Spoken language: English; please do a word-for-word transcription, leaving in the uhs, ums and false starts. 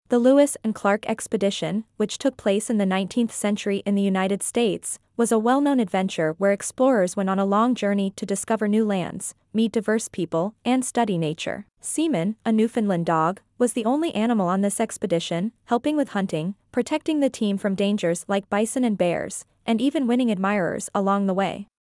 The Lewis and Clark expedition, which took place in the nineteenth century in the United States, was a well-known adventure where explorers went on a long journey to discover new lands, meet diverse people, and study nature. Seaman, a Newfoundland dog, was the only animal on this expedition, helping with hunting, protecting the team from dangers like bison and bears, and even winning admirers along the way.